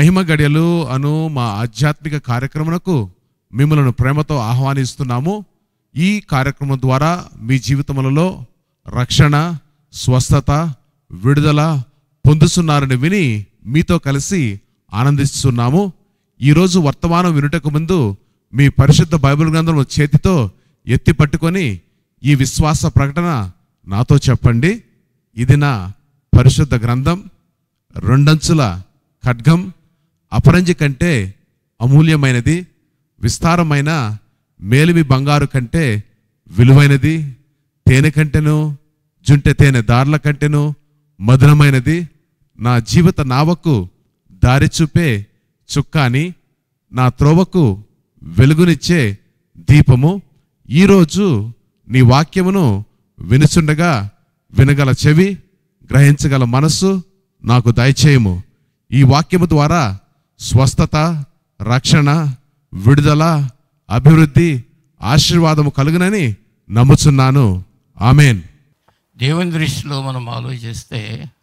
మహిమ గడియలు అను మా ఆధ్యాత్మిక కార్యక్రమమునకు మిమ్మల్ని ప్రేమతో ఆహ్వానిస్తున్నాము. ఈ కార్యక్రమం ద్వారా మీ జీవితములలో రక్షణ, స్వస్థత, విడుదల పొందుతున్నారని విని మీతో కలిసి ఆనందిస్తున్నాము. ఈరోజు వర్తమానం వినుటకు ముందు మీ పరిశుద్ధ బైబిల్ గ్రంథం చేతితో ఎత్తి పట్టుకొని ఈ విశ్వాస ప్రకటన నాతో చెప్పండి. ఇది నా పరిశుద్ధ గ్రంథం, రెండంచుల ఖడ్గం, అపరంజి కంటే అమూల్యమైనది, విస్తారమైన మేలిమి బంగారు కంటే విలువైనది, తేనె కంటెను జుంటె తేనె దారుల కంటెను మధురమైనది, నా జీవిత నావకు దారి చూపే చుక్కాని, నా త్రోవకు వెలుగునిచ్చే దీపము. ఈరోజు నీ వాక్యమును వినుచుండగా వినగల చెవి, గ్రహించగల మనస్సు నాకు దయచేయము. ఈ వాక్యము ద్వారా స్వస్థత, రక్షణ, విడుదల, అభివృద్ధి, ఆశీర్వాదము కలుగునని నమ్ముచున్నాను. ఆమెన్. దేవుని దృష్టిలో మనం ఆలోచిస్తే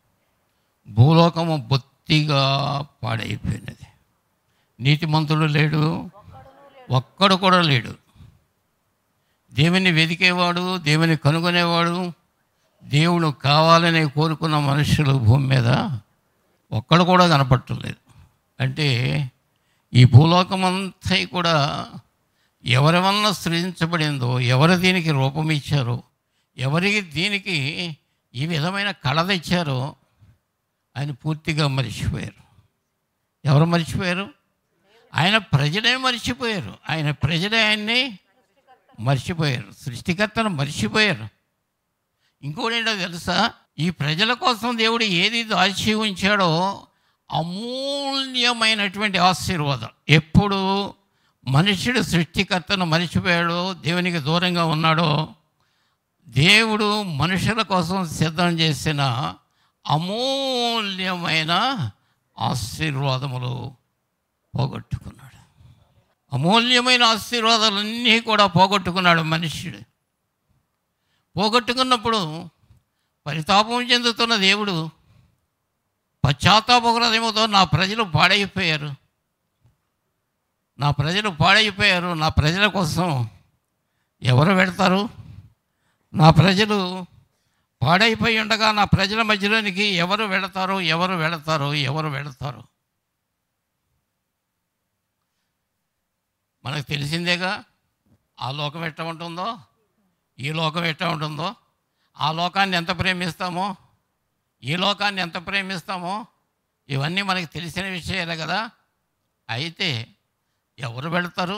భూలోకము బొత్తిగా పాడైపోయినది. నీతిమంతుడు లేడు, ఒక్కడు కూడా లేడు. దేవుని వెతికేవాడు, దేవుని కనుగొనేవాడు, దేవుడు కావాలని కోరుకున్న మనుషులు భూమి మీద ఒక్కడు కూడా కనపడలేదు. అంటే ఈ భూలోకమంతా కూడా ఎవరి వలన సృజించబడిందో, ఎవరు దీనికి రూపం ఇచ్చారో, ఎవరికి దీనికి ఈ విధమైన కళ తెచ్చారో ఆయన పూర్తిగా మర్చిపోయారు. ఎవరు మర్చిపోయారు? ఆయన ప్రజలే మర్చిపోయారు. ఆయన ప్రజలే ఆయన్ని మర్చిపోయారు. సృష్టికర్తను మర్చిపోయారు. ఇంకోటి ఏంటో తెలుసా? ఈ ప్రజల కోసం దేవుడు ఏది దాచి ఉంచాడో అమూల్యమైనటువంటి ఆశీర్వాదం. ఎప్పుడు మనుషుడు సృష్టికర్తను మర్చిపోయాడో, దేవునికి దూరంగా ఉన్నాడో, దేవుడు మనుషుల కోసం సిద్ధం చేసిన అమూల్యమైన ఆశీర్వాదములు పోగొట్టుకున్నాడు. అమూల్యమైన ఆశీర్వాదాలన్నీ కూడా పోగొట్టుకున్నాడు మనుష్యుడు. పోగొట్టుకున్నప్పుడు పరితాపం చెందుతున్న దేవుడు పశ్చాత్తాప హృదయముతో నా ప్రజలు పాడైపోయారు, నా ప్రజలు పాడైపోయారు, నా ప్రజల కోసం ఎవరు పెడతారు? నా ప్రజలు పాడైపోయి ఉండగా నా ప్రజల మధ్యలోనికి ఎవరు వెళతారు? ఎవరు వెళతారు? ఎవరు వెళతారు? మనకు తెలిసిందేగా ఆ లోకం ఎట్లా ఉంటుందో, ఈ లోకం ఎట్లా ఉంటుందో. ఆ లోకాన్ని ఎంత ప్రేమిస్తామో, ఈ లోకాన్ని ఎంత ప్రేమిస్తామో ఇవన్నీ మనకు తెలిసిన విషయాలే కదా. అయితే ఎవరు వెళతారు?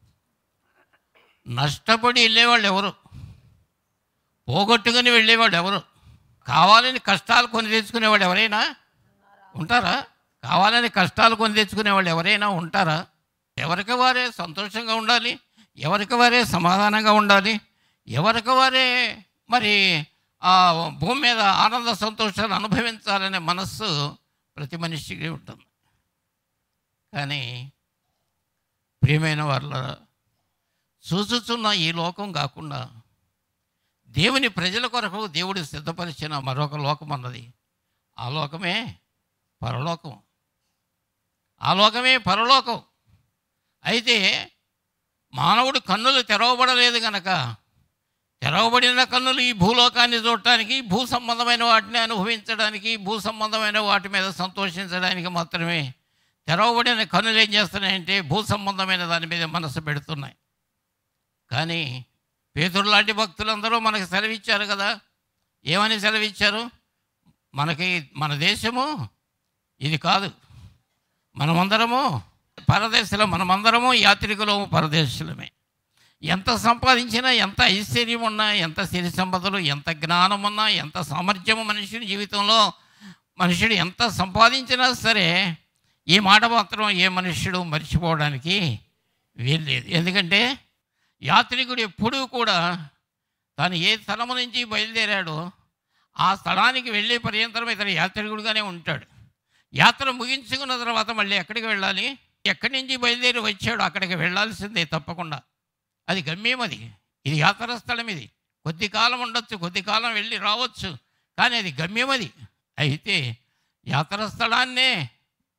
నష్టపడి వెళ్ళేవాళ్ళు ఎవరు? పోగొట్టుకుని వెళ్ళేవాడు ఎవరు? కావాలని కష్టాలు కొని తెచ్చుకునేవాడు ఎవరైనా ఉంటారా? కావాలని కష్టాలు కొని తెచ్చుకునేవాళ్ళు ఎవరైనా ఉంటారా? ఎవరికి వారే సంతోషంగా ఉండాలి, ఎవరికి వారే సమాధానంగా ఉండాలి, ఎవరికి వారే మరి ఆ భూమి మీద ఆనంద సంతోషాలు అనుభవించాలనే మనస్సు ప్రతి మనిషికి ఉంటుంది. కానీ ప్రియమైన వాళ్ళ చూచుచున్న ఈ లోకం కాకుండా దేవుని ప్రజల కొరకు దేవుడు సిద్ధపరిచిన మరొక లోకం అన్నది. ఆ లోకమే పరలోకం. ఆ లోకమే పరలోకం. అయితే మానవుడు కన్నులు తెరవబడలేదు కనుక, తెరవబడిన కన్నులు ఈ భూలోకాన్ని చూడటానికి, భూ సంబంధమైన వాటిని అనుభవించడానికి, భూ సంబంధమైన వాటి మీద సంతోషించడానికి మాత్రమే తెరవబడిన కన్నులు ఏం చేస్తున్నాయంటే భూ సంబంధమైన దాని మీద మనసు పెడుతున్నాయి. కానీ పేతురు లాంటి భక్తులందరూ మనకు సెలవిచ్చారు కదా. ఏమని సెలవిచ్చారు? మనకి మన దేశము ఇది కాదు, మనమందరము పరదేశులం, మనమందరము యాత్రికులము, పరదేశులమే. ఎంత సంపాదించినా, ఎంత ఐశ్వర్యం ఉన్నా, ఎంత సిరి సంపదలు, ఎంత జ్ఞానం ఉన్నా, ఎంత సామర్థ్యము మనుషుని జీవితంలో మనుషుడు ఎంత సంపాదించినా సరే ఈ మాట మాత్రం ఏ మనుష్యుడు మర్చిపోవడానికి వీల్లేదు. ఎందుకంటే యాత్రికుడు ఎప్పుడూ కూడా తాను ఏ స్థలము నుంచి బయలుదేరాడో ఆ స్థలానికి వెళ్ళే పర్యంతరం ఇతను యాత్రికుడుగానే ఉంటాడు. యాత్ర ముగించుకున్న తర్వాత మళ్ళీ ఎక్కడికి వెళ్ళాలి? ఎక్కడి నుంచి బయలుదేరి వచ్చాడో అక్కడికి వెళ్ళాల్సిందే తప్పకుండా. అది గమ్యం. ఇది యాత్రా స్థలం. ఇది కొద్ది కాలం ఉండొచ్చు, కొద్ది కాలం వెళ్ళి రావచ్చు, కానీ అది గమ్యం. అయితే యాత్రా స్థలాన్నే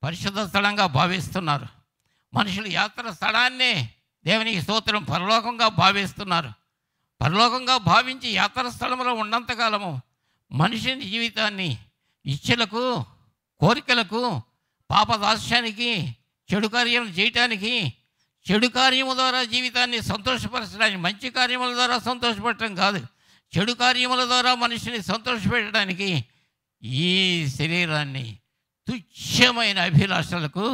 పరిశుద్ధ స్థలంగా భావిస్తున్నారు. మనుషులు యాత్ర స్థలాన్నే దేవునికి స్తోత్రం పరలోకంగా భావిస్తున్నారు. పరలోకంగా భావించి యాత్ర స్థలంలో ఉన్నంతకాలము మనిషిని జీవితాన్ని ఇచ్చలకు, కోరికలకు, పాపదాస్యానికి, చెడు కార్యం చేయటానికి, చెడు కార్యము ద్వారా జీవితాన్ని సంతోషపరచడానికి, మంచి కార్యముల ద్వారా సంతోషపడటం కాదు, చెడు కార్యముల ద్వారా మనిషిని సంతోషపెట్టడానికి ఈ శరీరాన్ని తుచ్చమైన అభిలాషలకు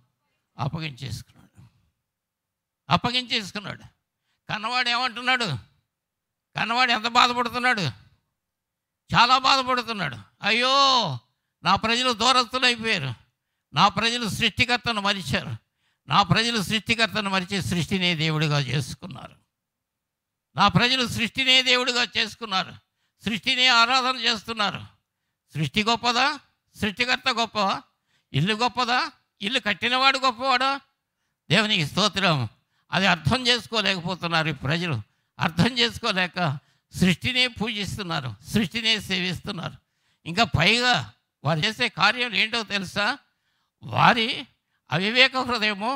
అప్పగించేసుకున్నాడు. కన్నవాడు ఏమంటున్నాడు? కన్నవాడు ఎంత బాధపడుతున్నాడు? చాలా బాధపడుతున్నాడు. అయ్యో, నా ప్రజలు దూరస్తులైపోయారు, నా ప్రజలు సృష్టికర్తను మరిచారు, నా ప్రజలు సృష్టికర్తను మరిచి సృష్టినే దేవుడిగా చేసుకున్నారు, నా ప్రజలు సృష్టినే దేవుడిగా చేసుకున్నారు, సృష్టినే ఆరాధన చేస్తున్నారు. సృష్టి గొప్పదా? సృష్టికర్త గొప్పవా? ఇల్లు గొప్పదా? ఇల్లు కట్టినవాడు గొప్పవాడా? దేవునికి స్తోత్రం. అది అర్థం చేసుకోలేకపోతున్నారు ఈ ప్రజలు. అర్థం చేసుకోలేక సృష్టినే పూజిస్తున్నారు, సృష్టినే సేవిస్తున్నారు. ఇంకా పైగా వారు చేసే కార్యం ఏంటో తెలుసా? వారి అవివేక హృదయము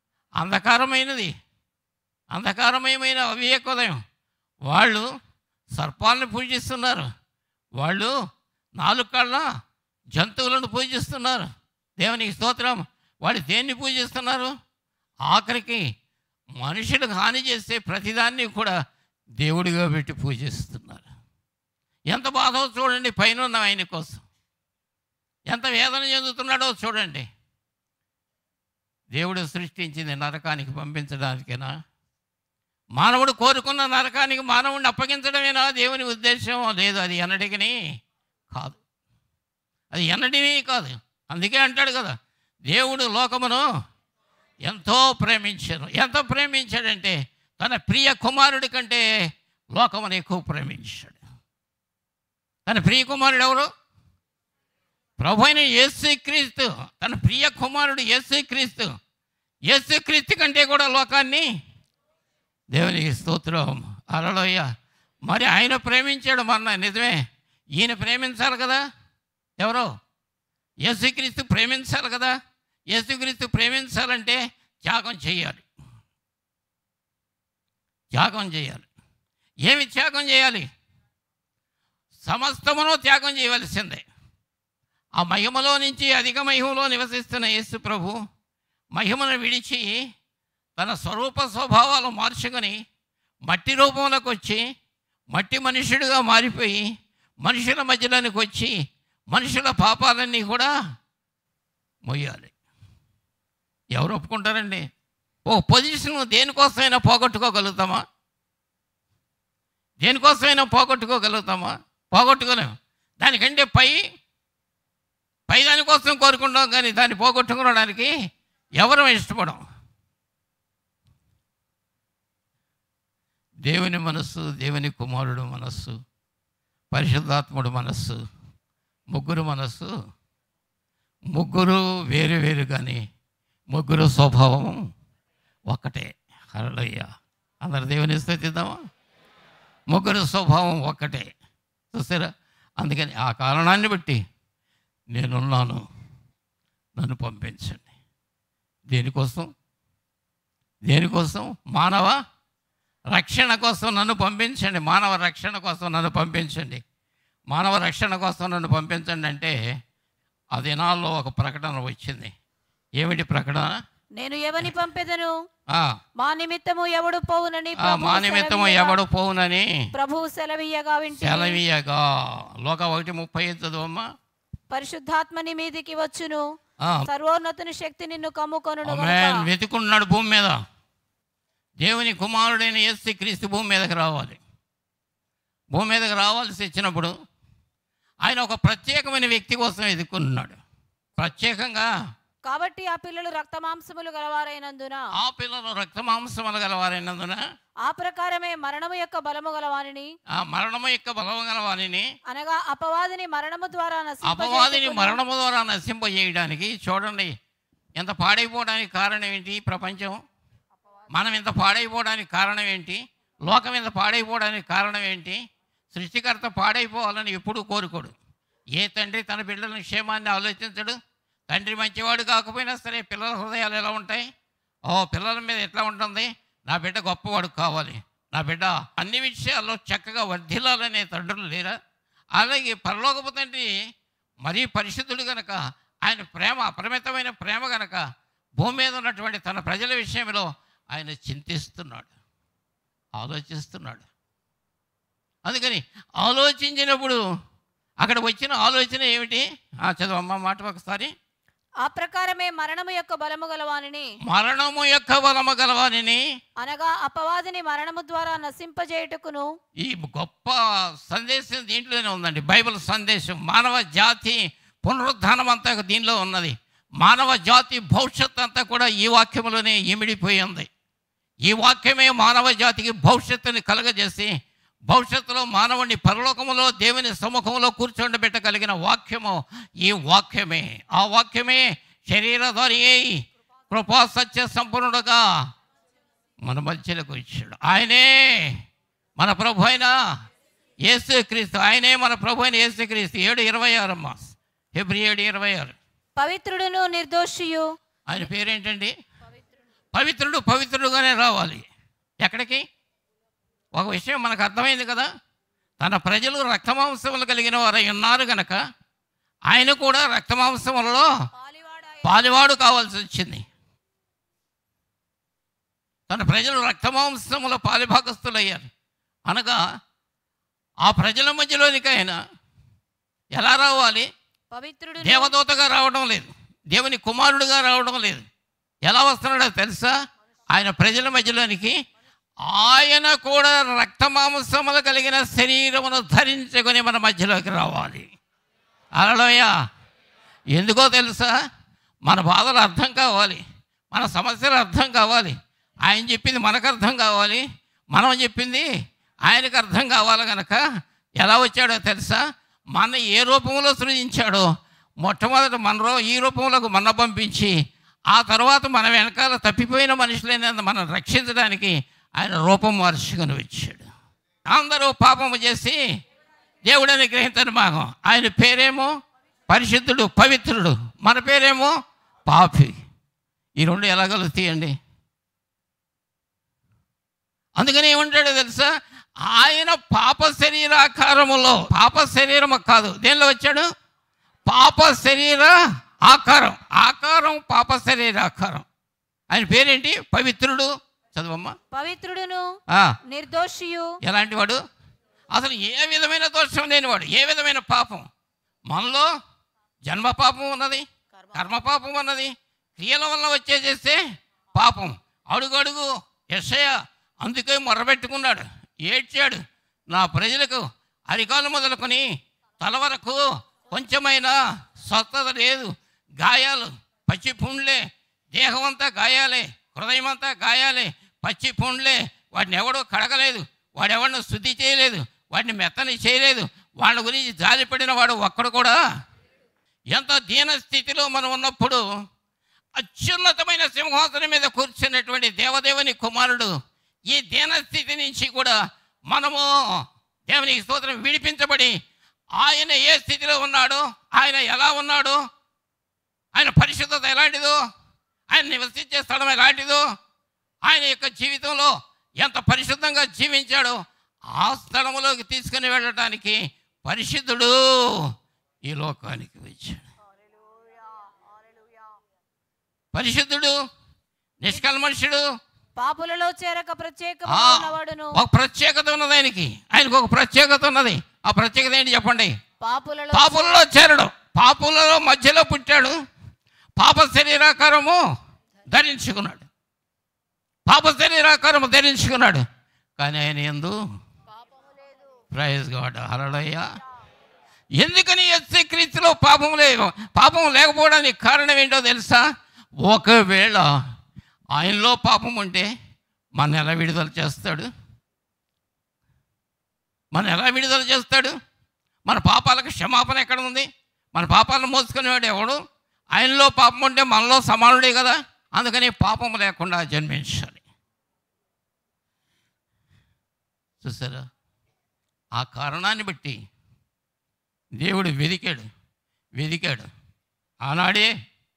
అంధకారమయమైన అవివేక హృదయం. వాళ్ళు సర్పాలను పూజిస్తున్నారు, వాళ్ళు 4 కాళ్ళ జంతువులను పూజిస్తున్నారు. దేవునికి స్తోత్రం. వాళ్ళు దేన్ని పూజిస్తున్నారు? ఆఖరికి మనుషులకు హాని చేసే ప్రతిదాన్ని కూడా దేవుడిగా పెట్టి పూజిస్తున్నారు. ఎంత బాధో చూడండి పైన ఉన్న ఆయన కోసం, ఎంత వేదన చెందుతున్నాడో చూడండి. దేవుడు సృష్టించింది నరకానికి పంపించడానికేనా? మానవుడు కోరుకున్న నరకానికి మానవుడిని అప్పగించడమేనా దేవుని ఉద్దేశం? లేదు, అది ఎన్నటికీ కాదు, అది ఎన్నటికీ కాదు. అందుకే అంటాడు కదా, దేవుడు లోకమును ఎంతో ప్రేమించాను. ఎంత ప్రేమించాడంటే తన ప్రియ కుమారుడి కంటే లోకమును ఎక్కువ ప్రేమించాడు. తన ప్రియ కుమారుడు ఎవరు? ప్రభు అయిన యేసుక్రీస్తు. తన ప్రియ కుమారుడు యేసుక్రీస్తు. యేసుక్రీస్తు కంటే కూడా లోకాన్ని, దేవునికి స్తోత్రం, హల్లెలూయా. మరి ఆయన ప్రేమించాడు మన, నిజమే. ఈయన ప్రేమించాలి కదా. ఎవరో? యేసుక్రీస్తు ప్రేమించాలి కదా. యేసుక్రీస్తు ప్రేమించాలంటే త్యాగం చేయాలి. ఏమి త్యాగం చేయాలి? సమస్తమును త్యాగం చేయవలసిందే. ఆ మహిమలో నుంచి అధిక మహిమలో నివసిస్తున్న యేసు ప్రభు మహిమను విడిచి తన స్వరూప స్వభావాలు మార్చుకొని మట్టి రూపంలోకి వచ్చి మట్టి మనుషుడిగా మారిపోయి మనుషుల మధ్యలోనికి వచ్చి మనుషుల పాపాలన్నీ కూడా మొయ్యాలి. ఎవరు ఒప్పుకుంటారండి? ఓ పొజిషన్ దేనికోసమైనా పోగొట్టుకోగలుగుతామా? పోగొట్టుకోలేము. దానికంటే పై దానికోసం కోరుకుంటాం, కానీ దాన్ని పోగొట్టుకోవడానికి ఎవరు ఇష్టపడం. దేవుని మనస్సు, దేవుని కుమారుడు మనస్సు, పరిశుద్ధాత్ముడు మనస్సు, ముగ్గురు మనస్సు, ముగ్గురు వేరు వేరు, కానీ ముగ్గురు స్వభావం ఒక్కటే. హల్లెలూయా. అందరు దేవుని స్తుతిద్దామా? ముగ్గురు స్వభావం ఒక్కటే. చూసారా? అందుకని ఆ కారణాన్ని బట్టి నేనున్నాను, నన్ను పంపించండి. దేనికోసం? మానవ రక్షణ కోసం నన్ను పంపించండి. మానవ రక్షణ కోసం నన్ను పంపించండి అంటే ఆ దినాల్లో ఒక ప్రకటన వచ్చింది. ఏమిటి ప్రకటన? నేను ఎవని పంపెదను, మా నిమిత్తము ఎవడు పోవునని ప్రభువు సెలవీయగా. లోక 1:35 చదువమ్మా. పరిశుద్ధాత్మ నీ మీదికి వచ్చును, సర్వోన్నతుని శక్తి నిన్ను కమ్ముకొనును. వెతుకున్నాడు భూమి మీద. దేవుని కుమారుడైన యేసుక్రీస్తు భూమి మీదకి రావాల్సి వచ్చినప్పుడు ఆయన ఒక ప్రత్యేకమైన వ్యక్తి కోసం ఎదుర్కొన్నాడు. ప్రత్యేకంగా కాబట్టి ఆ పిల్లలు రక్త మాంసములు గలవారైనందున ఆ ప్రకారమే మరణము యొక్క బలము గలవానిని అనగా అపవాదిని మరణము ద్వారా నశింపజేయడానికి. చూడండి ఎంత పాడైపోవడానికి కారణం ఏంటి? ప్రపంచం. మనం ఇంత పాడైపోవడానికి కారణం ఏంటి? లోకం ఇంత పాడైపోవడానికి కారణం ఏంటి? సృష్టికర్త పాడైపోవాలని ఎప్పుడూ కోరుకోడు. ఏ తండ్రి తన బిడ్డల క్షేమాన్ని ఆలోచించడు, తండ్రి మంచివాడు కాకపోయినా సరే పిల్లల హృదయాలు ఎలా ఉంటాయి? పిల్లల మీద ఎట్లా ఉంటుంది? నా బిడ్డ గొప్పవాడు కావాలి, నా బిడ్డ అన్ని విషయాల్లో చక్కగా వర్ధిల్లాలనే తండ్రులు లేరా? అలాగే పరలోకపు తండ్రి మరీ పరిశుద్ధుడు గనక, ఆయన ప్రేమ అపరిమితమైన ప్రేమ గనక భూమి మీద ఉన్నటువంటి తన ప్రజల విషయంలో ఆయన చింతిస్తున్నాడు, ఆలోచిస్తున్నాడు. అందుకని ఆలోచించినప్పుడు అక్కడ వచ్చిన ఆలోచన ఏమిటి? చదువమ్మ మాట ఒకసారి. ఆ ప్రకారమే మరణము యొక్క బలము గలవానిని అనగా అపవాదిని మరణము ద్వారా నశింపజేయుటకును. ఈ గొప్ప సందేశం దీంట్లోనే ఉందండి. బైబిల్ సందేశం మానవ జాతి పునరుద్ధానం అంతా దీనిలో ఉన్నది. మానవ జాతి భవిష్యత్తు అంతా కూడా ఈ వాక్యంలోనే ఇమిడిపోయి ఉంది. ఈ వాక్యమే మానవ జాతికి భవిష్యత్తుని కలగజేసి భవిష్యత్తులో మానవుడిని పరలోకములో దేవుని సముఖంలో కూర్చోండబెట్టగలిగిన వాక్యము ఈ వాక్యమే. ఆ వాక్యమే శరీరధారి అయి కృపా సత్య సంపన్నుడుగా మన మధ్యలోకి వచ్చాడు. ఆయనే మన ప్రభు అయిన యేసుక్రీస్తు. ఆయనే మన ప్రభు అయిన యేసుక్రీస్తు. 7:26 అమ్మా, ఫిబ్రవరి 7:26. పవిత్రుడును నిర్దోషియు. ఆయన పేరేంటండి? పవిత్రుడు. పవిత్రుడుగానే రావాలి. ఎక్కడికి? ఒక విషయం మనకు అర్థమైంది కదా, తన ప్రజలు రక్తమాంసములు కలిగిన వారై ఉన్నారు కనుక ఆయన కూడా రక్తమాంసములలో పాలివాడు కావాల్సి వచ్చింది. తన ప్రజలు రక్తమాంసముల పాలిభాగస్తులయ్యారు అనగా ఆ ప్రజల మధ్యలోనికి ఆయన ఎలా రావాలి? పవిత్రుడు. దేవదూతగా రావడం లేదు, దేవుని కుమారుడుగా రావడం లేదు. ఎలా వస్తున్నాడో తెలుసా? ఆయన ప్రజల మధ్యలోనికి ఆయన కూడా రక్తమాంసములు కలిగిన శరీరమును ధరించుకొని మన మధ్యలోకి రావాలి. హల్లెలూయా. ఎందుకో తెలుసా? మన బాధలు అర్థం కావాలి, మన సమస్యలు అర్థం కావాలి, ఆయన చెప్పింది మనకు అర్థం కావాలి, మనం చెప్పింది ఆయనకు అర్థం కావాలి. కనుక ఎలా వచ్చాడో తెలుసా? మన ఏ రూపంలో సృజించాడో మొట్టమొదట ఈ రూపంలోకి మన పంపించి ఆ తర్వాత మన వెనకాల తప్పిపోయిన మనుషులైన మనం రక్షించడానికి ఆయన రూపం మార్చుకొని వచ్చాడు. అందరూ పాపము చేసి దేవుడు అనుగ్రహించని భాగం. ఆయన పేరేమో పరిశుద్ధుడు, పవిత్రుడు. మన పేరేమో పాపి. ఈ రెండు ఎలా కలుస్తాయండి? అందుకని ఏమంటాడో తెలుసా? ఆయన పాప శరీరాకారములో, పాప శరీరము కాదు, దేనిలో వచ్చాడు? పాప శరీర ఆకారం. ఆకారం పాప శరీరాకారం. ఆయన పేరేంటి? పవిత్రుడు. చదువమ్మా. పవిత్రుడును నిర్దోషియు. ఎలాంటి వాడు? అసలు ఏ విధమైన దోషం లేనివాడు, ఏ విధమైన పాపం. మనలో జన్మ పాపం ఉన్నది, కర్మ పాపం ఉన్నది, క్రియల వల్ల వచ్చేసేస్తే పాపం. అడుగడుగు యెషయా అందుకే మొరబెట్టుకున్నాడు, ఏడ్చాడు. నా ప్రజలకు అరికాలు మొదలుకొని తల వరకు కొంచెమైనా స్వస్థత లేదు, గాయాలు, పచ్చి పుండ్లే, దేహం అంతా గాయాలే, హృదయం అంతా గాయాలే, పచ్చి పుండ్లే. వాడిని ఎవడో కడగలేదు, వాడెవడిని శుద్ధి చేయలేదు, వాడిని మెత్తని చేయలేదు, వాళ్ళ గురించి జాలిపడిన వాడు ఒక్కడు కూడా. ఎంత దీన స్థితిలో మనం ఉన్నప్పుడు అత్యున్నతమైన సింహాసనం మీద కూర్చున్నటువంటి దేవదేవుని కుమారుడు ఈ దీన స్థితి నుంచి కూడా మనము దేవునికి స్తోత్రం విడిపించబడి ఆయన ఏ స్థితిలో ఉన్నాడో, ఆయన ఎలా ఉన్నాడో, ఆయన పరిశుద్ధత ఎలాంటిదో, ఆయన నివసించే స్థలం ఎలాంటిదో, ఆయన యొక్క జీవితంలో ఎంత పరిశుద్ధంగా జీవించాడో ఆ స్థలంలోకి తీసుకుని వెళ్ళటానికి పరిశుద్ధుడు ఈ లోకానికి వచ్చాడు. పరిశుద్ధుడు, నిష్కల్మషుడు, పాపులలో చేరక ప్రత్యేకమైనవాడును. ఒక ప్రత్యేకత ఉన్నది ఆయనకి. ఆయనకు ఒక ప్రత్యేకత ఉన్నది. ఆ ప్రత్యేకత ఏంటి చెప్పండి? పాపులలో చేరడు. పాపులలో మధ్యలో పుట్టాడు, పాప శరీరాకారము ధరించుకున్నాడు, పాప శరీరాకారము ధరించుకున్నాడు. కానీ ఆయన యందు ప్రైజ్ గాడ్, హల్లెలూయా. ఎందుకని యేసుక్రీస్తులో పాపం లేదు? పాపం లేకపోవడానికి కారణం ఏంటో తెలుసా? ఒకవేళ ఆయనలో పాపం ఉంటే మన ఎలా విడుదల చేస్తాడు? మన ఎలా విడుదల చేస్తాడు? మన పాపాలకు క్షమాపణ ఎక్కడ ఉంది? మన పాపాలను మోసుకునేవాడు ఎవడు? ఆయనలో పాపం ఉంటే మనలో సమానుడే కదా. అందుకని పాపం లేకుండా జన్మించాలి. చూసారా? ఆ కారణాన్ని బట్టి దేవుడు వెదికాడు. ఆనాడే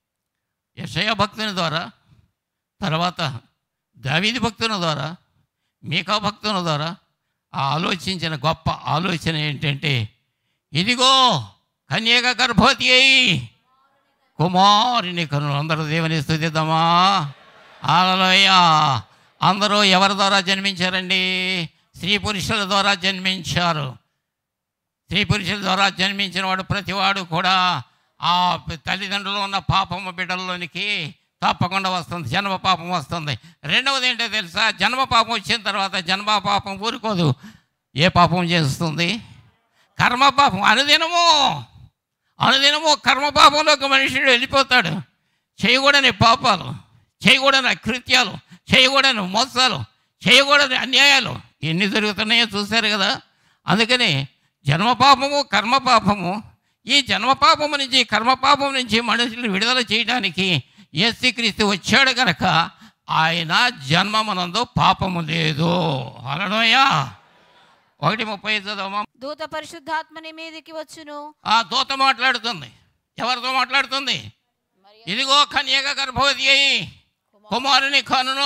యెషయా భక్తుని ద్వారా, తర్వాత దావీదు భక్తుని ద్వారా, మీకా భక్తుని ద్వారా ఆలోచించిన గొప్ప ఆలోచన ఏంటంటే, ఇదిగో కన్యక గర్భవతి అయి కుమారుని కను. అందరూ దేవుని స్తుతిద్దామా? హల్లెలూయా. అందరూ ఎవరి ద్వారా జన్మించారండి? స్త్రీ పురుషుల ద్వారా జన్మించారు. స్త్రీ పురుషుల ద్వారా జన్మించిన వాడు ప్రతివాడు కూడా ఆ తల్లిదండ్రులు ఉన్న పాపము బిడ్డల్లోనికి తప్పకుండా వస్తుంది, జన్మ పాపం వస్తుంది. రెండవది ఏంటో తెలుసా? జన్మ పాపం వచ్చిన తర్వాత జన్మ పాపం ఊరుకోదు. ఏ పాపం చేస్తుంది? కర్మ పాపం. అనుదినము కర్మ పాపంలోకి మనుషుడు వెళ్ళిపోతాడు. చేయకూడని పాపాలు, చేయకూడని అకృత్యాలు, చేయకూడని మోసాలు, చేయకూడని అన్యాయాలు ఎన్ని జరుగుతున్నాయో చూశారు కదా. అందుకని జన్మపాపము, కర్మపాపము, ఈ జన్మపాపము నుంచి, కర్మపాపం నుంచి మనుషులు విడుదల చేయడానికి యేసుక్రీస్తు వచ్చాడు కనుక ఆయన జన్మమునందు పాపము లేదు. హల్లెలూయా. 1:30 చదవమా. దూత పరిశుద్ధాత్మని మీదికి వచ్చును. ఆ దూత మాట్లాడుతుంది. ఎవరితో మాట్లాడుతుంది? ఇదిగో కన్యక గర్భవతి అయి కుమారుని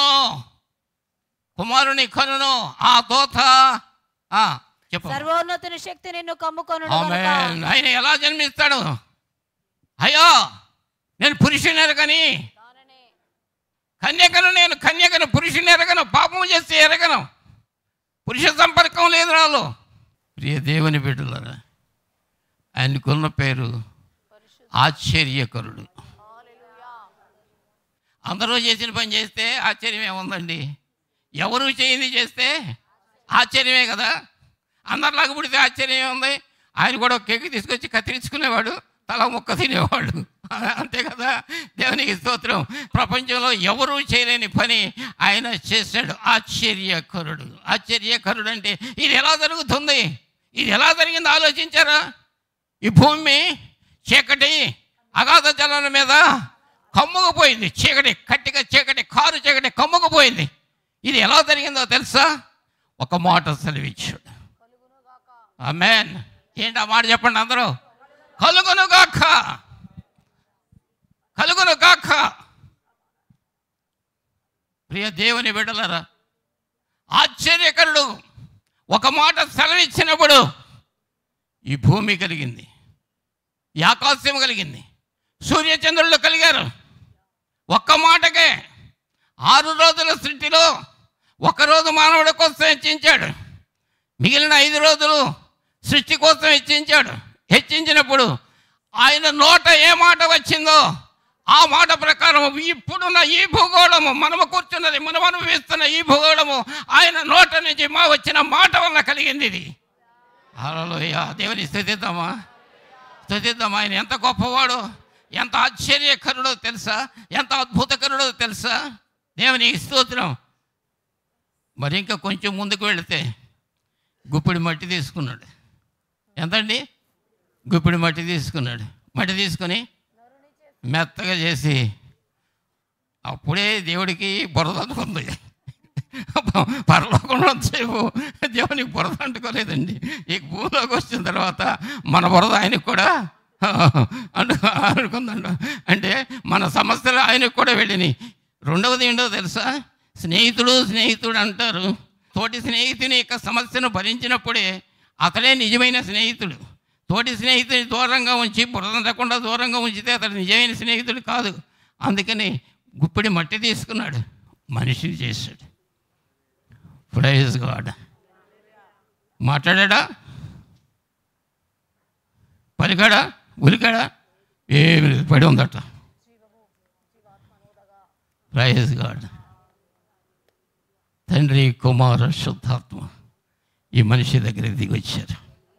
కనును. ఆ దూత చెప్పు. సర్వోన్నతుని శక్తి నిన్ను కమ్ముకొను. ఆయన ఎలా జన్మిస్తాడు? అయ్యో నేను పురుషుని ఎరగని కన్యకను పురుషుని ఎరగను, పాపం చేస్తే ఎరగను, పురుష సంపర్కం లేదు నాలో. ప్రియ దేవుని బిడ్డలారా, ఆయనకున్న పేరు ఆశ్చర్యకరుడు. అందరూ చేసిన పని చేస్తే ఆశ్చర్యం ఏముందండి? ఎవరు చేయింది చేస్తే ఆశ్చర్యమే కదా. అందరిలాగా పుడితే ఆశ్చర్యం ఏముంది? ఆయన కూడా ఒక కేక్ తీసుకొచ్చి కత్తిరించుకునేవాడు, తల ముక్క తినేవాడు, అంతే కదా. దేవునికి స్తోత్రం. ప్రపంచంలో ఎవరూ చేయలేని పని ఆయన చేశాడు. ఆశ్చర్యకరుడు అంటే ఇది ఎలా జరుగుతుంది? ఇది ఎలా జరిగిందో ఆలోచించారా? ఈ భూమి చీకటి అగాధ జలాల మీద కమ్ముకుపోయింది. చీకటి కారు చీకటి కమ్ముకుపోయింది. ఇది ఎలా జరిగిందో తెలుసా? ఒక మాట సెలవిచ్చాడు. ఆమేన్. ఏంటి ఆ మాట చెప్పండి అందరూ. కలుగును గాక. ప్రియ దేవుని బిడ్డలారా, ఆశ్చర్యకరుడు ఒక మాట సెలవిచ్చినప్పుడు ఈ భూమి కలిగింది, ఈ ఆకాశం కలిగింది, సూర్యచంద్రులు కలిగారు. ఒక్క మాటకే 6 రోజుల సృష్టిలో 1 రోజు మానవుడి కోసం హెచ్చించాడు, మిగిలిన 5 రోజులు సృష్టి కోసం హెచ్చించినప్పుడు ఆయన నోట ఏ మాట వచ్చిందో ఆ మాట ప్రకారం ఇప్పుడున్న ఈ భూగోళము, మనము కూర్చున్నది, మనం అనుభవిస్తున్న ఈ భూగోళము ఆయన నోట నుంచి వచ్చిన మాట వల్ల కలిగింది. ఇది హల్లెలూయా. దేవుని స్తుతిద్దామా. ఆయన ఎంత గొప్పవాడో, ఎంత ఆశ్చర్యకరుడో తెలుసా, ఎంత అద్భుతకరుడో తెలుసా. దేవుని స్తోత్రం. మరి ఇంకా కొంచెం ముందుకు వెళితే గుప్పిడి మట్టి తీసుకున్నాడు. ఎంతండి? గుప్పిడి మట్టి తీసుకున్నాడు. మట్టి తీసుకొని మెత్తగా చేసి, అప్పుడే దేవుడికి బురద అంటుకుంది. పరలోకంలో సేపు దేవునికి బురద అంటుకోలేదండి. ఈ భూమిలోకి వచ్చిన తర్వాత మన బురద ఆయనకు కూడా అనుకుందంట. అంటే మన సమస్యలు ఆయనకు కూడా వెళ్ళినాయి. రెండవది ఏంటో తెలుసా? స్నేహితుడు అంటారు. తోటి స్నేహితుని యొక్క సమస్యను భరించినప్పుడే అతడే నిజమైన స్నేహితుడు. తోటి స్నేహితుని దూరంగా ఉంచి, బురదకుండా దూరంగా ఉంచితే అతడు నిజమైన స్నేహితుడు కాదు. అందుకని గుప్పిడి మట్టి తీసుకున్నాడు, మనిషిని చేశాడు. Praise God. మాట్లాడా? పలికాడా? ఉలికాడా? ఏమి పడి ఉందట. Praise God. తండ్రి, కుమార, శుద్ధాత్మ ఈ మనిషి దగ్గరికి దిగి వచ్చారు.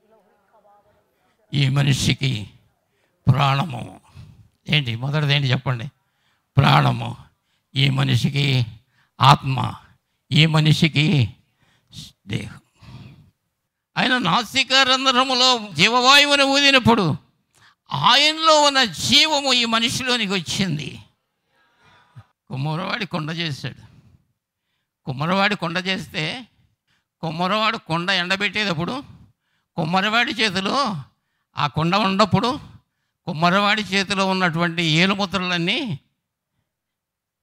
ఈ మనిషికి ప్రాణము ఏంటి? మొదటిది ఏంటి చెప్పండి? ప్రాణము. ఈ మనిషికి ఆత్మ, ఈ మనిషికి దేహం. ఆయన నాసిక రంధ్రములో జీవవాయువుని ఊదినప్పుడు ఆయనలో ఉన్న జీవము ఈ మనిషిలోనికి వచ్చింది. కుమ్మరవాడి కొండ చేశాడు. కుమ్మరవాడి కొండ చేస్తే, కుమ్మరవాడు కొండ ఎండబెట్టేటప్పుడు కుమ్మరవాడి చేతిలో ఆ కొండ ఉన్నప్పుడు కుమ్మరవాడి చేతిలో ఉన్నటువంటి ఏలుముద్రలన్నీ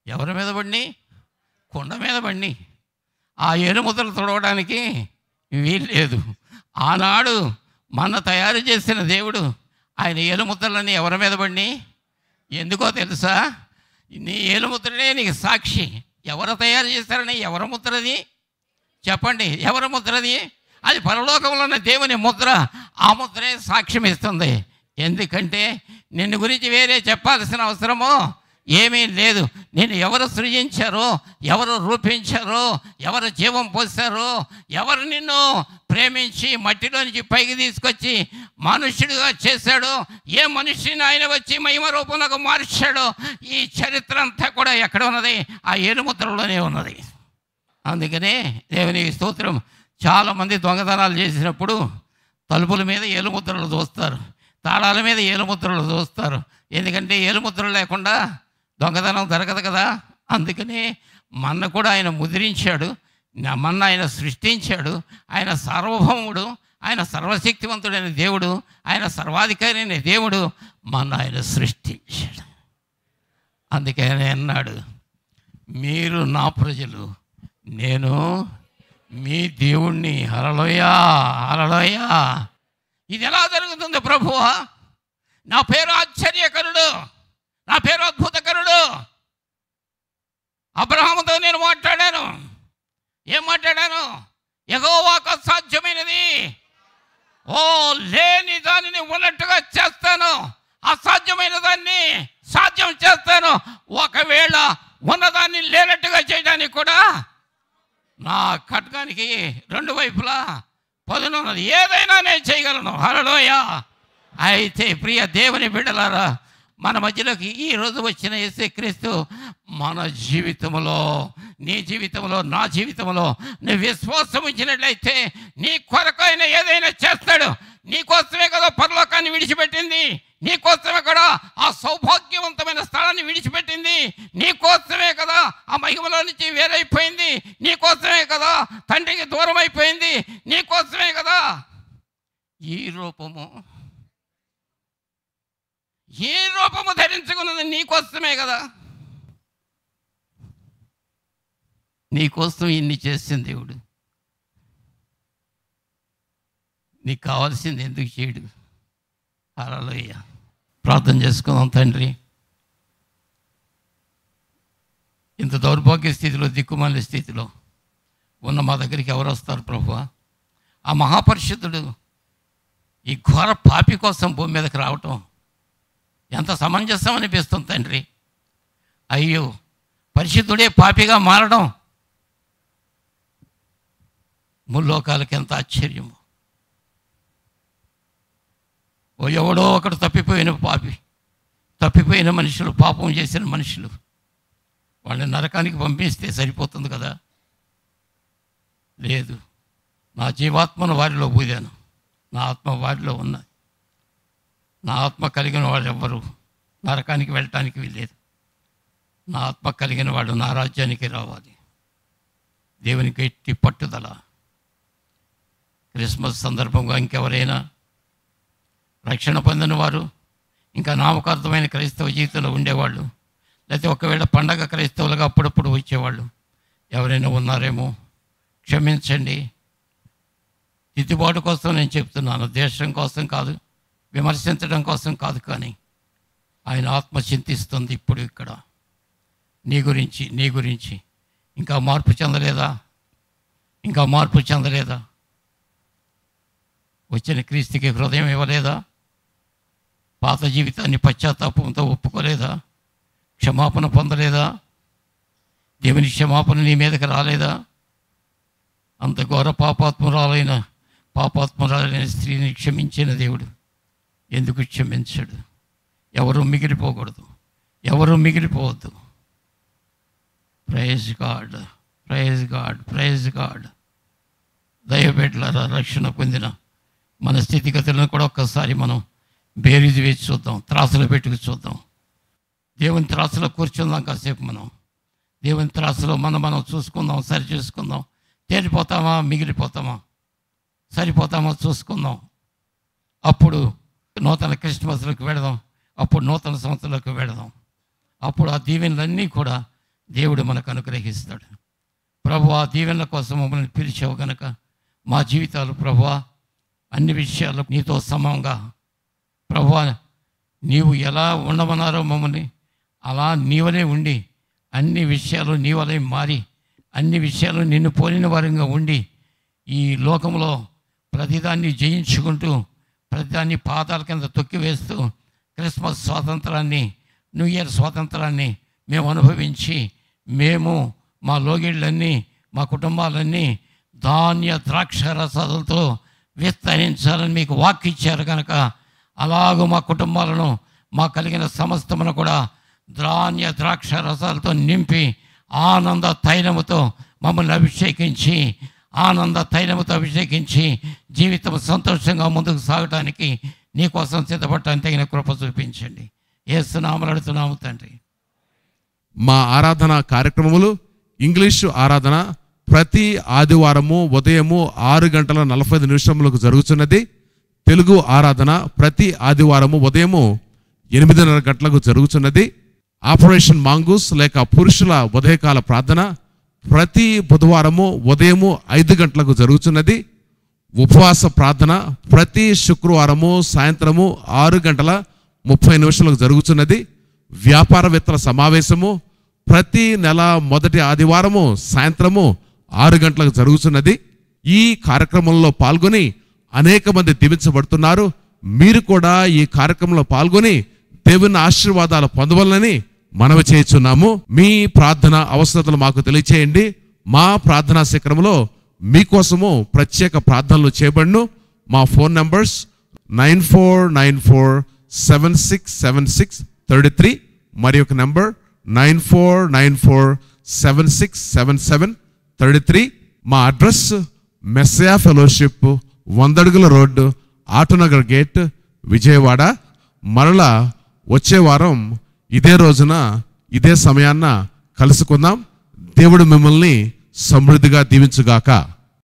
ఎవరి మీద పడిని? కొండ మీద పడిని. ఆ ఏలుముద్రలు తొడవడానికి వీలు లేదు. ఆనాడు మన తయారు చేసిన దేవుడు ఆయన ఏలుముద్రలని ఎవరి మీద పడిని? ఎందుకో తెలుసా? నీ ఏలుముద్రనే నీకు సాక్షి. ఎవరు తయారు చేశారని? ఎవరి ముద్రది చెప్పండి? ఎవరి ముద్రది? అది పరలోకంలో ఉన్న దేవుని ముద్ర. ఆ ముద్రే సాక్ష్యం ఇస్తుంది. ఎందుకంటే నిన్ను గురించి వేరే చెప్పాల్సిన అవసరమో ఏమీ లేదు. నేను ఎవరు సృజించారో, ఎవరు రూపించారో, ఎవరు జీవం పోసారో, ఎవరు నిన్ను ప్రేమించి మట్టిలో నుంచి పైకి తీసుకొచ్చి మనుష్యుడిగా చేశాడో, ఏ మనిషిని ఆయన వచ్చి మహిమ రూపంలోకి మార్చాడో, ఈ చరిత్ర అంతా కూడా ఎక్కడ ఉన్నది? ఆ ఏలుముద్రలోనే ఉన్నది. అందుకనే దేవునికి స్తోత్రం. చాలామంది దొంగతనాలు చేసినప్పుడు తలుపుల మీద ఏలుముద్రలు చూస్తారు, తాళాల మీద ఏలుముద్రలు చూస్తారు. ఎందుకంటే ఏలుముద్రలు లేకుండా దొంగతనం జరగదు కదా. అందుకని మన కూడా ఆయన ముద్రించాడు, మన ఆయన సృష్టించాడు. ఆయన సార్వభౌముడు, ఆయన సర్వశక్తివంతుడైన దేవుడు, ఆయన సర్వాధికారి అయిన దేవుడు మన ఆయన సృష్టించాడు. అందుకే ఆయన అన్నాడు, మీరు నా ప్రజలు, నేను మీ దేవుణ్ణి. హల్లెలూయా, హల్లెలూయా. ఇది ఎలా జరుగుతుంది ప్రభువా? నా పేరు ఆశ్చర్యకరుడు, నా పేరు అద్భుతకరుడు. అబ్రహాముతో నేను మాట్లాడాను. ఏం మాట్లాడాను? యెహోవాకు అసాధ్యమైనది లేని దానిని ఉన్నట్టుగా చేస్తాను, అసాధ్యమైన దాన్ని సాధ్యం చేస్తాను. ఒకవేళ ఉన్నదాన్ని లేనట్టుగా చేయడానికి కూడా నా ఖడ్గానికి రెండు వైపులా పదునున్నది. ఏదైనా నేను చేయగలను. హల్లెలూయా. అయితే ప్రియ దేవుని బిడ్డలారా, మన మధ్యలోకి ఈరోజు వచ్చిన యేసుక్రీస్తు మన జీవితంలో, నీ జీవితంలో, నా జీవితంలో నువ్వు విశ్వాసం ఉంచినట్లయితే నీ కొరకు ఆయన ఏదైనా చేస్తాడు. నీకోసమే కదా పరలోకాన్ని విడిచిపెట్టింది, నీకోసమే కదా ఆ సౌభాగ్యవంతమైన స్థలాన్ని విడిచిపెట్టింది, నీకోసమే కదా ఆ మహిమలో నుంచి వేరైపోయింది, నీకోసమే కదా తండ్రికి దూరం అయిపోయింది, నీకోసమే కదా ఈ రూపము ధరించుకున్నది, నీకోసమే కదా. నీకోసం ఇన్ని చేసిన దేవుడు నీకు కావాల్సింది ఎందుకు చేయడు? హల్లెలూయా. ప్రార్థన చేసుకుందాం. తండ్రి, ఇంత దౌర్భాగ్య స్థితిలో, దిక్కుమాలిన స్థితిలో ఉన్న మా దగ్గరికి ఎవరు వస్తారు ప్రభువా? ఆ మహాపరిశుద్ధుడు ఈ ఘోర పాపి కోసం భూమి మీదకి రావటం ఎంత సమంజసం అనిపిస్తుంది తండ్రి. అయ్యో, పరిశుద్ధుడే పాపిగా మారడం ముల్లోకాలకి ఎంత ఆశ్చర్యము. ఎవడో ఒకడు తప్పిపోయిన పాపి, తప్పిపోయిన మనుషులు, పాపం చేసిన మనుషులు, వాళ్ళని నరకానికి పంపిస్తే సరిపోతుంది కదా? లేదు, నా జీవాత్మను వారిలో ఊదాను, నా ఆత్మ వారిలో ఉన్నది. నా ఆత్మ కలిగిన వాడు ఎవ్వరు నరకానికి వెళ్ళటానికి వీల్లేదు. నా ఆత్మ కలిగిన వాడు నా రాజ్యానికి రావాలి. దేవునికి ఎట్టి పట్టుదల. క్రిస్మస్ సందర్భంగా ఇంకెవరైనా రక్షణ పొందిన వారు, ఇంకా నామకార్థమైన క్రైస్తవ జీవితంలో ఉండేవాళ్ళు, లేకపోతే ఒకవేళ పండగ క్రైస్తవులుగా అప్పుడప్పుడు వచ్చేవాళ్ళు ఎవరైనా ఉన్నారేమో క్షమించండి. దిద్దుబాటు కోసం నేను చెప్తున్నాను, దేశం కోసం కాదు, విమర్శించడం కోసం కాదు. కానీ ఆయన ఆత్మ చింతిస్తుంది ఇప్పుడు ఇక్కడ నీ గురించి. ఇంకా మార్పు చెందలేదా? వచ్చిన క్రీస్తుకి హృదయం ఇవ్వలేదా? పాత జీవితాన్ని పశ్చాత్తాపంతో ఒప్పుకోలేదా? క్షమాపణ పొందలేదా? దేవుని క్షమాపణ నీ మీదకి రాలేదా? అంత ఘోర పాపాత్మురాలైన స్త్రీని క్షమించిన దేవుడు ఎందుకు క్షమించాడు? ఎవరు మిగిలిపోకూడదు, ఎవరు మిగిలిపోవద్దు. Praise God, praise God, praise God. దయబెట్లరా, రక్షణ పొందిన మన స్థితిగతులను కూడా ఒక్కసారి మనం బేరీజు వేసి చూద్దాం, త్రాసులో పెట్టుకు చూద్దాం. దేవుని త్రాసులో కూర్చుందాం కాసేపు. మనం దేవుని త్రాసులో మనం చూసుకుందాం, సరి చూసుకుందాం. తేలిపోతామా, మిగిలిపోతామా, సరిపోతామా చూసుకుందాం. అప్పుడు నూతన క్రిస్మస్లోకి వెళదాం, అప్పుడు నూతన సంవత్సరంలోకి వెళదాం. అప్పుడు ఆ దీవెనలన్నీ కూడా దేవుడు మనకు అనుగ్రహిస్తాడు. ప్రభువా, దీవెనల కోసం మమ్మల్ని పిలిచావు గనక మా జీవితాలు ప్రభువా అన్ని విషయాలు నీతో సమంగా ప్రభువా నీవు ఎలా ఉండమన్నారో మమ్మల్ని అలా నీవలే ఉండి అన్ని విషయాలు నీవలే మారి అన్ని విషయాలు నిన్ను పోలిన వారంగా ఉండి ఈ లోకంలో ప్రతిదాన్ని జయించుకుంటూ ప్రతిదాన్ని పాదాల కింద తొక్కివేస్తూ క్రిస్మస్ స్వాతంత్రాన్ని, న్యూ ఇయర్ స్వాతంత్రాన్ని మేము అనుభవించి మేము మా లోగిళ్ళన్నీ మా కుటుంబాలన్నీ ధాన్య ద్రాక్ష రసాలతో విస్తరించాలని మీకు వాక్కు ఇచ్చారు కనుక అలాగూ మా కుటుంబాలను మా కలిగిన సమస్తమును కూడా ధాన్య ద్రాక్ష రసాలతో నింపి ఆనంద తైలముతో మమ్మల్ని అభిషేకించి జీవితం సంతోషంగా ముందుకు సాగటానికి నీకోసం సిద్ధపడటానికి తగిన కృప చూపించండి. యేసు నామములో అడుగుతున్నాము తండ్రి. మా ఆరాధన కార్యక్రమములు ఇంగ్లీషు ఆరాధన ప్రతి ఆదివారము ఉదయము 6:45 జరుగుతున్నది. తెలుగు ఆరాధన ప్రతి ఆదివారము ఉదయము 8:30 గంటలకు జరుగుతున్నది. ఆపరేషన్ మాంగూస్ లేక పురుషుల ఉదయకాల ప్రార్థన ప్రతి బుధవారము ఉదయము 5 గంటలకు జరుగుతున్నది. ఉపవాస ప్రార్థన ప్రతి శుక్రవారము సాయంత్రము 6:30 జరుగుతున్నది. వ్యాపారవేత్తల సమావేశము ప్రతి నెల మొదటి ఆదివారము సాయంత్రము 6 గంటలకు జరుగుతున్నది. ఈ కార్యక్రమంలో పాల్గొని అనేక మంది దీవించబడుతున్నారు. మీరు కూడా ఈ కార్యక్రమంలో పాల్గొని దేవుని ఆశీర్వాదాలు పొందవాలని మనవి చేస్తున్నాము. మీ ప్రార్థన అవసరతలు మాకు తెలియచేయండి. మా ప్రార్థనా శిఖరంలో మీకోసము ప్రత్యేక ప్రార్థనలు చేయబడును. మా ఫోన్ నంబర్స్ 9494767633 మరి ఒక నంబర్ 9494767733. మా అడ్రస్ మెస్సయా ఫెలోషిప్ 100 అడుగుల రోడ్డు, ఆటోనగర్ గేట్, విజయవాడ. మరలా వచ్చే వారం ఇదే రోజున ఇదే సమయాన్న కలుసుకుందాం. దేవుడు మిమ్మల్ని సమృద్ధిగా దీవించుగాక.